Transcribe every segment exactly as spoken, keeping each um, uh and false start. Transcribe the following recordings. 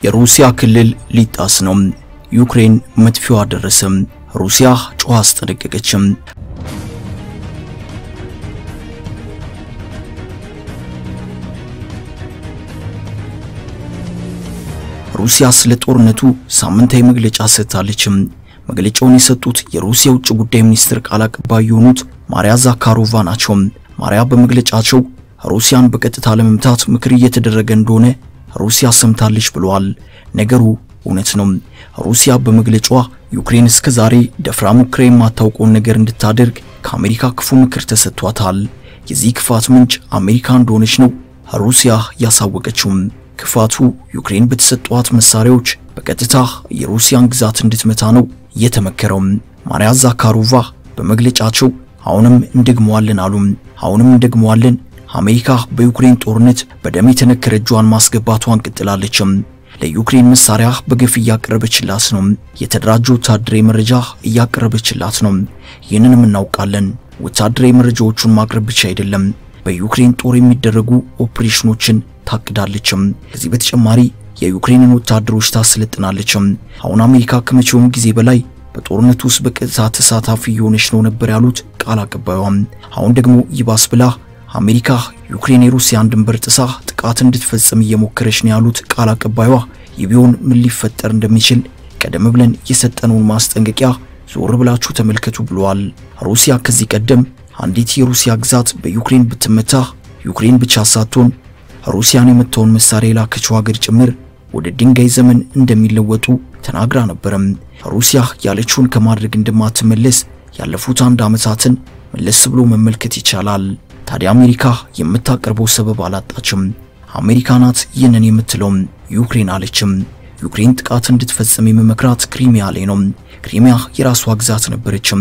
የሩሲያ ክልል ሊጣስ ነው። ዩክሬን መጥፊያዋ ደረሰም። ሩሲያ ጮኻ አስጠነቀቀችም። ሩሲያ ስለ ጦርነቱ ሳምንታዊ መግለጫ ሰጥታለች። መግለጫውን የሰጡት የሩሲያ ውጭ ጉዳይ ሚኒስትር ቃል አቀባይ የሆኑት ማሪያ ዛካሮቫ ናቸው። ማሪያ በመግለጫቸው ሩሲያን በቀጥታ ለመምታት ምክር እየተደረገ እንደሆነ ሩሲያ ሰምታለች ብለዋል። ነገሩ እውነት ነው። ሩሲያ በመግለጫዋ ዩክሬን እስከ ዛሬ ደፍራ ሙከራ የማታውቀውን ነገር እንድታደርግ ከአሜሪካ ክፉ ምክር ተሰጥቷታል። የዚህ ክፋት ምንጭ አሜሪካ እንደሆነች ነው ሩሲያ ያሳወቀችው። ክፋቱ ዩክሬን በተሰጧት መሳሪያዎች በቀጥታ የሩሲያን ግዛት እንድትመታ ነው የተመከረው። ማሪያ ዛካሮቫ በመግለጫቸው አሁንም እንደግመዋለን አሉ። አሁንም እንደግመዋለን አሜሪካ በዩክሬን ጦርነት በደም የተነከረ እጇን ማስገባቷን ቀጥላለች። ለዩክሬን መሳሪያ በገፍ እያቀረበችላት ነው። የተደራጀ ወታደራዊ መረጃ እያቀረበችላት ነው። ይህንንም እናውቃለን። ወታደራዊ መረጃዎቹን ማቅረብ ብቻ አይደለም፣ በዩክሬን ጦር የሚደረጉ ኦፕሬሽኖችን ታቅዳለች። ከዚህ በተጨማሪ የዩክሬንን ወታደሮች ታሰለጥናለች። አሁን አሜሪካ ከመቼውም ጊዜ በላይ በጦርነቱ ውስጥ በቀጥታ ተሳታፊ የሆነች ነው ነበር ያሉት ቃል አቀባይዋ። አሁን ደግሞ ይባስ ብላ አሜሪካ ዩክሬን የሩሲያን ድንበር ጥሳ ጥቃት እንድትፈጽም እየሞከረች ነው ያሉት ቃል አቀባይዋ። ይቢውን ምን ሊፈጠር እንደሚችል ቀደም ብለን የሰጠነውን ማስጠንቀቂያ ዞር ብላችሁ ተመልከቱ ብለዋል። ሩሲያ ከዚህ ቀደም አንዲት የሩሲያ ግዛት በዩክሬን ብትመታ ዩክሬን ብቻ ሳትሆን ሩሲያን የመታውን መሳሪያ ላከችው ሀገር ጭምር ወደ ድንጋይ ዘመን እንደሚለወጡ ተናግራ ነበር። ሩሲያ ያለችውን ከማድረግ እንደማትመለስ ያለፉት አንድ ዓመታትን መለስ ብሎ መመልከት ይቻላል። ታዲያ አሜሪካ የምታቀርበው ሰበብ አላጣችም። አሜሪካ ናት ይህንን የምትለው ዩክሬን አለችም። ዩክሬን ጥቃት እንድትፈጽም የመመክራት ክሪሚያ ላይ ነው። ክሪሚያ የራሷ ግዛት ነበረችም።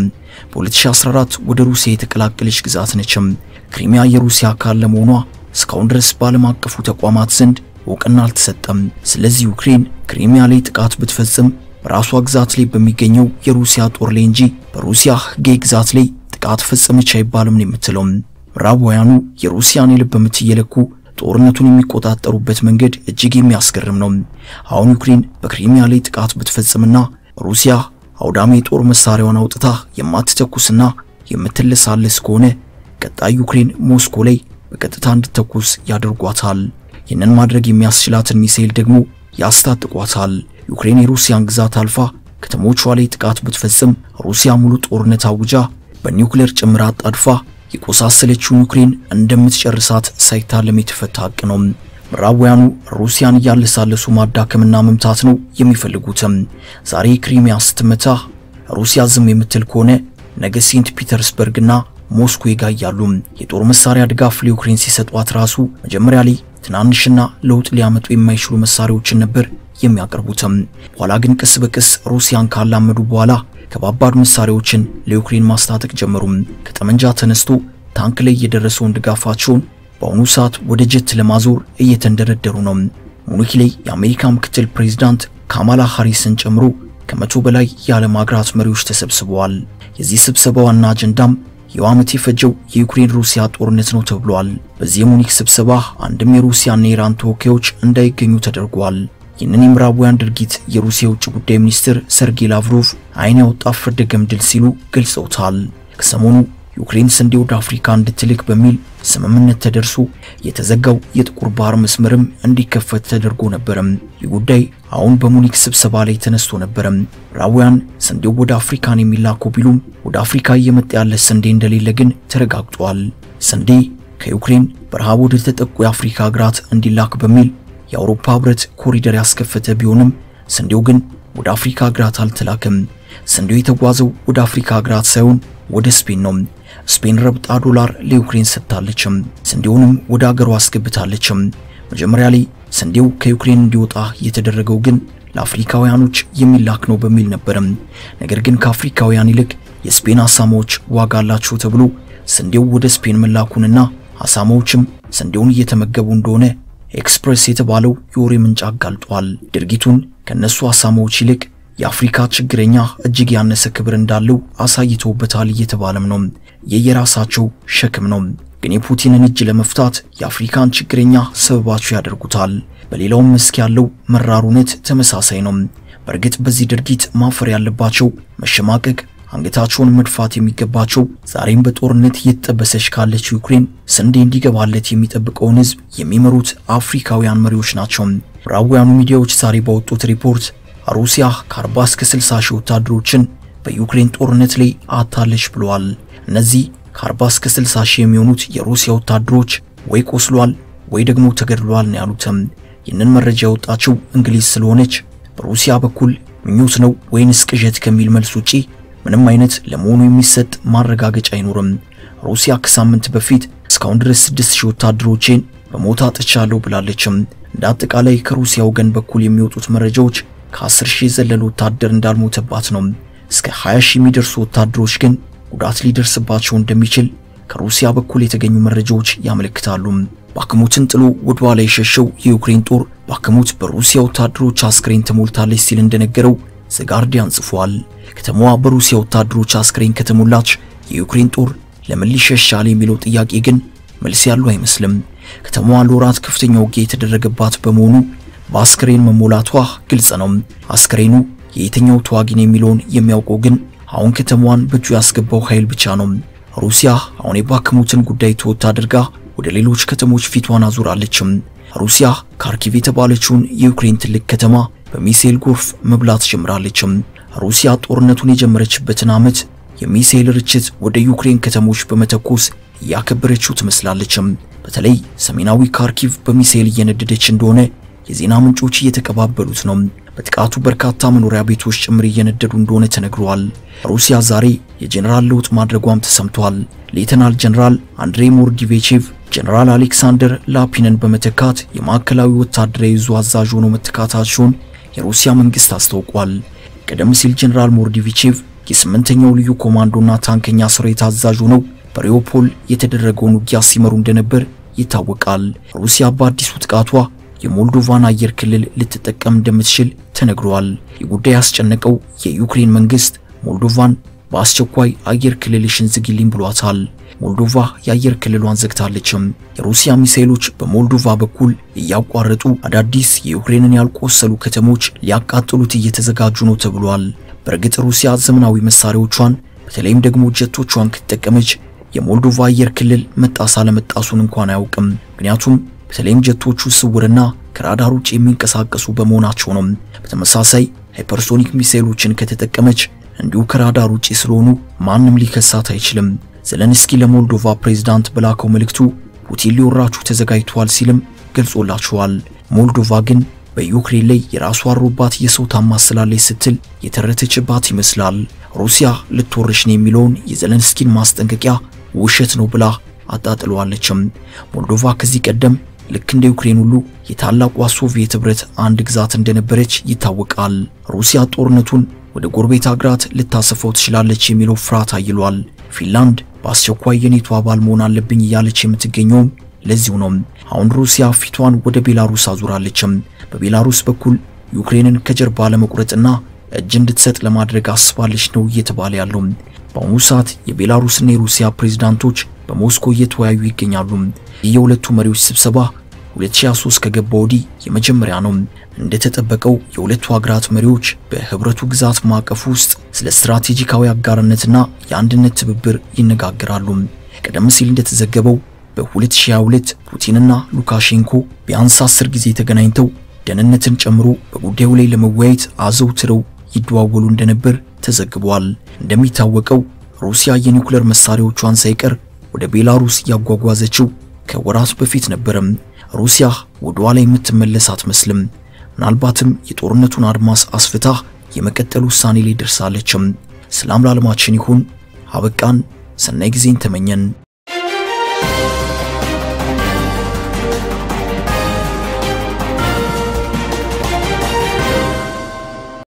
በ2014 ወደ ሩሲያ የተቀላቀለች ግዛት ነችም። ክሪሚያ የሩሲያ አካል ለመሆኗ እስካሁን ድረስ በዓለም አቀፉ ተቋማት ዘንድ እውቅና አልተሰጠም። ስለዚህ ዩክሬን ክሪሚያ ላይ ጥቃት ብትፈጽም በራሷ ግዛት ላይ በሚገኘው የሩሲያ ጦር ላይ እንጂ በሩሲያ ሕጋዊ ግዛት ላይ ጥቃት ፈጸመች አይባልም ነው የምትለው። ምዕራባውያኑ የሩሲያን የልብ ምት እየለኩ ጦርነቱን የሚቆጣጠሩበት መንገድ እጅግ የሚያስገርም ነው። አሁን ዩክሬን በክሪሚያ ላይ ጥቃት ብትፈጽምና ሩሲያ አውዳሚ የጦር መሳሪያዋን አውጥታ የማትተኩስና የምትለሳለስ ከሆነ ቀጣይ ዩክሬን ሞስኮ ላይ በቀጥታ እንድትተኩስ ያደርጓታል። ይህንን ማድረግ የሚያስችላትን ሚሳኤል ደግሞ ያስታጥቋታል። ዩክሬን የሩሲያን ግዛት አልፋ ከተሞቿ ላይ ጥቃት ብትፈጽም ሩሲያ ሙሉ ጦርነት አውጃ በኒውክሌር ጭምር አጣድፋ የቆሳሰለችውን ዩክሬን እንደምትጨርሳት ሳይታለም የተፈታ ሐቅ ነው። ምዕራባውያኑ ሩሲያን እያለሳለሱ ማዳከምና መምታት ነው የሚፈልጉት። ዛሬ ክሪሚያ ስትመታ ሩሲያ ዝም የምትል ከሆነ ነገ ሴንት ፒተርስበርግና ሞስኮ ይጋያሉ። የጦር መሳሪያ ድጋፍ ለዩክሬን ሲሰጧት ራሱ መጀመሪያ ላይ ትናንሽና ለውጥ ሊያመጡ የማይችሉ መሳሪያዎችን ነበር የሚያቀርቡት። በኋላ ግን ቀስ በቀስ ሩሲያን ካላመዱ በኋላ ከባባድ መሳሪያዎችን ለዩክሬን ማስታጠቅ ጀመሩ። ከጠመንጃ ተነስቶ ታንክ ላይ የደረሰውን ድጋፋቸውን በአሁኑ ሰዓት ወደ ጀት ለማዞር እየተንደረደሩ ነው። ሙኒክ ላይ የአሜሪካ ምክትል ፕሬዝዳንት ካማላ ሃሪስን ጨምሮ ከመቶ በላይ የዓለም አገራት መሪዎች ተሰብስበዋል። የዚህ ስብሰባ ዋና አጀንዳም የዓመት የፈጀው የዩክሬን ሩሲያ ጦርነት ነው ተብሏል። በዚህ ሙኒክ ስብሰባ አንድም የሩሲያና የኢራን ተወካዮች እንዳይገኙ ተደርጓል። ይህንን የምዕራባውያን ድርጊት የሩሲያ ውጭ ጉዳይ ሚኒስትር ሰርጌይ ላቭሮቭ አይን ያወጣ ፍርደ ገምድል ሲሉ ገልጸውታል። ከሰሞኑ ዩክሬን ስንዴ ወደ አፍሪካ እንድትልክ በሚል ስምምነት ተደርሶ የተዘጋው የጥቁር ባህር መስመርም እንዲከፈት ተደርጎ ነበር። ይህ ጉዳይ አሁን በሙኒክ ስብሰባ ላይ ተነስቶ ነበር። ምዕራባውያን ስንዴው ወደ አፍሪካን የሚላከው ቢሉም ወደ አፍሪካ እየመጣ ያለ ስንዴ እንደሌለ ግን ተረጋግጧል። ስንዴ ከዩክሬን በረሃብ ወደ ተጠቁ የአፍሪካ ሀገራት እንዲላክ በሚል የአውሮፓ ህብረት ኮሪደር ያስከፈተ ቢሆንም ስንዴው ግን ወደ አፍሪካ ሀገራት አልተላከም። ስንዴው የተጓዘው ወደ አፍሪካ ሀገራት ሳይሆን ወደ ስፔን ነው። ስፔን ረብጣ ዶላር ለዩክሬን ሰጥታለች። ስንዴውንም ወደ ሀገሯ አስገብታለች። መጀመሪያ ላይ ስንዴው ከዩክሬን እንዲወጣ የተደረገው ግን ለአፍሪካውያኖች የሚላክ ነው በሚል ነበር። ነገር ግን ከአፍሪካውያን ይልቅ የስፔን አሳማዎች ዋጋ አላቸው ተብሎ ስንዴው ወደ ስፔን መላኩንና አሳማዎችም ስንዴውን እየተመገቡ እንደሆነ ኤክስፕሬስ የተባለው የወሬ ምንጭ አጋልጧል። ድርጊቱን ከነሱ አሳማዎች ይልቅ የአፍሪካ ችግረኛ እጅግ ያነሰ ክብር እንዳለው አሳይተውበታል እየተባለም ነው። የየራሳቸው ሸክም ነው። ግን የፑቲንን እጅ ለመፍታት የአፍሪካን ችግረኛ ሰበባቸው ያደርጉታል። በሌላው መስክ ያለው መራሩነት ተመሳሳይ ነው። በርግጥ በዚህ ድርጊት ማፈር ያለባቸው መሸማቀቅ አንገታቸውን መድፋት የሚገባቸው ዛሬም በጦርነት እየተጠበሰች ካለችው ዩክሬን ስንዴ እንዲገባለት የሚጠብቀውን ህዝብ የሚመሩት አፍሪካውያን መሪዎች ናቸው። ምዕራባውያኑ ሚዲያዎች ዛሬ ባወጡት ሪፖርት ሩሲያ ከአርባ እስከ ስልሳ ሺህ ወታደሮችን በዩክሬን ጦርነት ላይ አታለች ብለዋል። እነዚህ ከአርባ እስከ ስልሳ ሺህ የሚሆኑት የሩሲያ ወታደሮች ወይ ቆስሏል ወይ ደግሞ ተገድለዋል ነው ያሉት። ይህንን መረጃ ያወጣችው እንግሊዝ ስለሆነች በሩሲያ በኩል ምኞት ነው ወይንስ ቅዠት ከሚል መልስ ውጪ ምንም አይነት ለመሆኑ የሚሰጥ ማረጋገጫ አይኖርም። ሩሲያ ከሳምንት በፊት እስካሁን ድረስ ስድስት ሺህ ወታደሮችን በሞት አጥቻለሁ ብላለች። እንደ አጠቃላይ ከሩሲያ ወገን በኩል የሚወጡት መረጃዎች ከአስር ሺህ ዘለሉ ወታደር እንዳልሞተባት ነው። እስከ ሃያ ሺህ የሚደርሱ ወታደሮች ግን ጉዳት ሊደርስባቸው እንደሚችል ከሩሲያ በኩል የተገኙ መረጃዎች ያመለክታሉ። ባክሙትን ጥሎ ወደ ኋላ የሸሸው የዩክሬን ጦር ባክሙት በሩሲያ ወታደሮች አስክሬን ተሞልታለች ሲል እንደነገረው ዘ ጋርዲያን ጽፏል። ከተማዋ በሩሲያ ወታደሮች አስክሬን ከተሞላች የዩክሬን ጦር ለምን ሊሸሽ ቻለ የሚለው ጥያቄ ግን መልስ ያለው አይመስልም። ከተማዋ ለወራት ከፍተኛ ውጊያ የተደረገባት በመሆኑ በአስክሬን መሞላቷ ግልጽ ነው። አስክሬኑ የየትኛው ተዋጊ ነው የሚለውን የሚያውቀው ግን አሁን ከተማዋን በእጁ ያስገባው ኃይል ብቻ ነው። ሩሲያ አሁን የባክሙትን ጉዳይ ተወት አድርጋ ወደ ሌሎች ከተሞች ፊቷን አዙራለች። ሩሲያ ካርኪቭ የተባለችውን የዩክሬን ትልቅ ከተማ በሚሳኤል ጎርፍ መብላት ጀምራለች። ሩሲያ ጦርነቱን የጀመረችበትን ዓመት የሚሳኤል ርችት ወደ ዩክሬን ከተሞች በመተኮስ ያከበረችው ትመስላለች። በተለይ ሰሜናዊ ካርኪቭ በሚሳኤል እየነደደች እንደሆነ የዜና ምንጮች እየተቀባበሉት ነው። በጥቃቱ በርካታ መኖሪያ ቤቶች ጭምር እየነደዱ እንደሆነ ተነግሯል። ሩሲያ ዛሬ የጀነራል ለውጥ ማድረጓም ተሰምቷል። ሌተናል ጀነራል አንድሬ ሞርዲቬቼቭ ጀነራል አሌክሳንደር ላፒንን በመተካት የማዕከላዊ ወታደራዊ ዕዙ አዛዥ ሆነው መተካታቸውን የሩሲያ መንግስት አስታውቋል። ቀደም ሲል ጀነራል ሞርዲቬቼቭ የስምንተኛው ልዩ ኮማንዶና ታንከኛ ሰራዊት አዛዥ ሆነው በሪዮፖል የተደረገውን ውጊያ ሲመሩ እንደነበር ይታወቃል። ሩሲያ በአዲሱ ጥቃቷ የሞልዶቫን አየር ክልል ልትጠቀም እንደምትችል ተነግሯል። የጉዳይ ያስጨነቀው የዩክሬን መንግስት ሞልዶቫን በአስቸኳይ አየር ክልልሽን ዝግልኝ ብሏታል። ሞልዶቫ የአየር ክልሏን ዘግታለች። የሩሲያ ሚሳኤሎች በሞልዶቫ በኩል እያቋረጡ አዳዲስ የዩክሬንን ያልቆሰሉ ከተሞች ሊያቃጥሉት እየተዘጋጁ ነው ተብሏል። በርግጥ ሩሲያ ዘመናዊ መሳሪያዎቿን በተለይም ደግሞ ጀቶቿን ከተጠቀመች የሞልዶቫ አየር ክልል መጣሳ ለመጣሱን እንኳን አያውቅም። ምክንያቱም በተለይም ጀቶቹ ስውርና ከራዳር ውጭ የሚንቀሳቀሱ በመሆናቸው ነው። በተመሳሳይ ሃይፐርሶኒክ ሚሳኤሎችን ከተጠቀመች እንዲሁ ከራዳር ውጭ ስለሆኑ ማንም ሊከሳት አይችልም። ዘለንስኪ ለሞልዶቫ ፕሬዝዳንት በላከው መልእክቱ ፑቲን ሊወራችሁ ተዘጋጅቷል ሲልም ገልጾላቸዋል። ሞልዶቫ ግን በዩክሬን ላይ የራሷ አሮባት የሰው ታማስላለች ስትል የተረተችባት ይመስላል። ሩሲያ ልትወርሽ ነው የሚለውን የዘለንስኪን ማስጠንቀቂያ ውሸት ነው ብላ አጣጥለዋለች። ሞልዶቫ ከዚህ ቀደም ልክ እንደ ዩክሬን ሁሉ የታላቋ ሶቪየት ህብረት አንድ ግዛት እንደነበረች ይታወቃል። ሩሲያ ጦርነቱን ወደ ጎረቤት አገራት ልታሰፈው ትችላለች የሚለው ፍርሃት አይሏል። ፊንላንድ በአስቸኳይ የኔቶ አባል መሆን አለብኝ እያለች የምትገኘው ለዚሁ ነው። አሁን ሩሲያ ፊቷን ወደ ቤላሩስ አዙራለች። በቤላሩስ በኩል ዩክሬንን ከጀርባ ለመቁረጥና እጅ እንድትሰጥ ለማድረግ አስባለች ነው እየተባለ ያለው። በአሁኑ ሰዓት የቤላሩስና የሩሲያ ፕሬዝዳንቶች በሞስኮ እየተወያዩ ይገኛሉ። የሁለቱ መሪዎች ስብሰባ ሁለት ሺህ ሶስት ከገባ ወዲህ የመጀመሪያ ነው። እንደተጠበቀው የሁለቱ ሀገራት መሪዎች በህብረቱ ግዛት ማዕቀፍ ውስጥ ስለ ስትራቴጂካዊ አጋርነትና የአንድነት ትብብር ይነጋገራሉ። ቀደም ሲል እንደተዘገበው በ2022 ፑቲንና ሉካሼንኮ ቢያንስ አስር ጊዜ ተገናኝተው ደህንነትን ጨምሮ በጉዳዩ ላይ ለመወያየት አዘውትረው ይደዋወሉ እንደነበር ተዘግቧል። እንደሚታወቀው ሩሲያ የኒውክሌር መሳሪያዎቿን ሳይቀር ወደ ቤላሩስ ያጓጓዘችው ከወራት በፊት ነበር። ሩሲያ ወደ ኋላ የምትመለስ አትመስልም። ምናልባትም የጦርነቱን አድማስ አስፍታ የመቀጠል ውሳኔ ላይ ደርሳለች። ሰላም ለዓለማችን ይሁን። አበቃን። ሰናይ ጊዜን ተመኘን።